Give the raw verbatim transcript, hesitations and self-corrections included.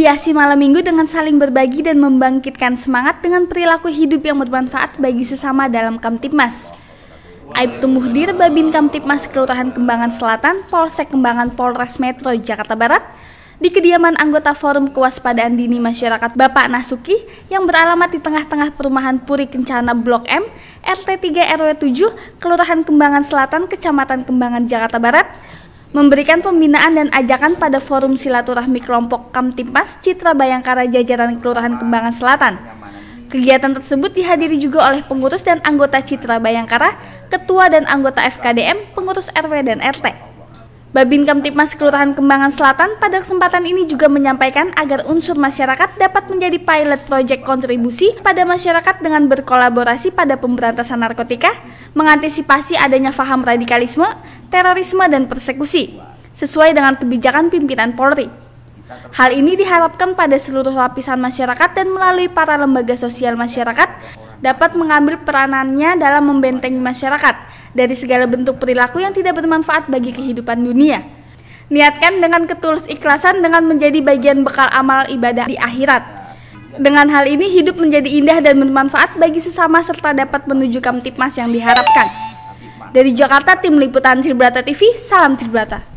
Menghiasi malam minggu dengan saling berbagi dan membangkitkan semangat dengan perilaku hidup yang bermanfaat bagi sesama dalam Kamtibmas. Aibtu Muhdir, Babin Kamtibmas Kelurahan Kembangan Selatan, Polsek Kembangan Polres Metro Jakarta Barat, di kediaman anggota Forum Kewaspadaan Dini Masyarakat Bapak Nasuki yang beralamat di tengah-tengah perumahan Puri Kencana Blok M, R T tiga R W tujuh, Kelurahan Kembangan Selatan, Kecamatan Kembangan, Jakarta Barat, memberikan pembinaan dan ajakan pada forum silaturahmi kelompok Kamtibmas Citra Bayangkara jajaran Kelurahan Kembangan Selatan. Kegiatan tersebut dihadiri juga oleh pengurus dan anggota Citra Bayangkara, ketua dan anggota F K D M, pengurus R W dan R T. Babin Kamtibmas Kelurahan Kembangan Selatan pada kesempatan ini juga menyampaikan agar unsur masyarakat dapat menjadi pilot proyek kontribusi pada masyarakat dengan berkolaborasi pada pemberantasan narkotika, mengantisipasi adanya paham radikalisme, terorisme, dan persekusi, sesuai dengan kebijakan pimpinan Polri. Hal ini diharapkan pada seluruh lapisan masyarakat dan melalui para lembaga sosial masyarakat dapat mengambil peranannya dalam membentengi masyarakat dari segala bentuk perilaku yang tidak bermanfaat bagi kehidupan dunia. Niatkan dengan ketulus ikhlasan dengan menjadi bagian bekal amal ibadah di akhirat. Dengan hal ini hidup menjadi indah dan bermanfaat bagi sesama serta dapat menuju Kamtibmas yang diharapkan. Dari Jakarta, Tim Liputan Tribrata T V, salam Tribrata.